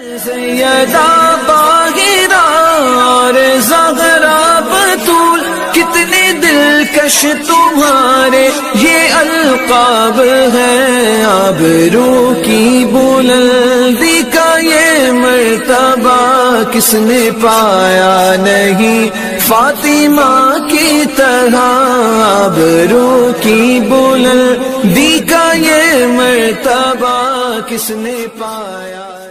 सैयदा बाहिरा और ज़हरा बतूल, कितने दिलकश तुम्हारे ये अलक़ाब है। आबरू की बुलंदी का ये मर्तबा किसने पाया नहीं फातिमा की तरह। आबरू की बुलंदी का ये मर्तबा किसने पाया।